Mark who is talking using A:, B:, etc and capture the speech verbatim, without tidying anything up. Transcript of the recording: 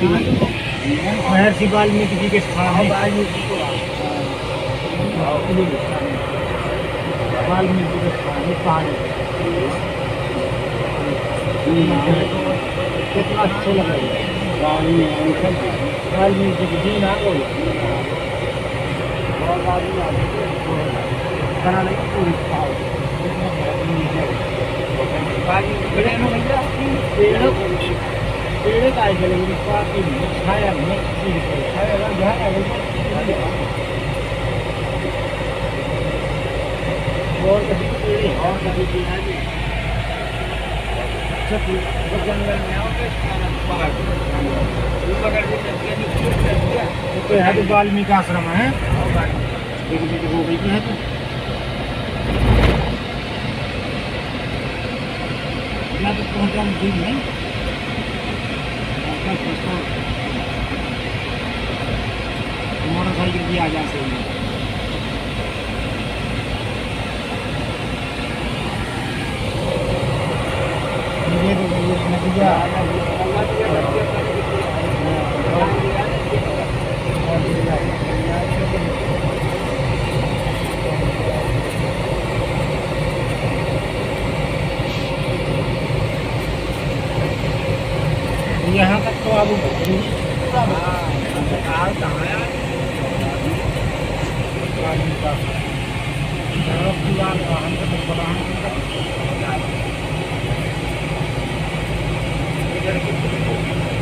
A: महर्षि वाल्मीकि जी के स्थान है। वाल्मीकि के स्थान है पहाड़ी। कितना अच्छे लग रहे हैं वाल्मीकि जी ना हो पेड़ का छाया और जंगल में तो यहाँ तो वाल्मीकि आश्रम है। हो गई है तो यहाँ तो पहुँचा मुझे नहीं मोटरसाइकिल भी आ जा सकती है। ये तो नदिया यहाँ तक तो अब पूरा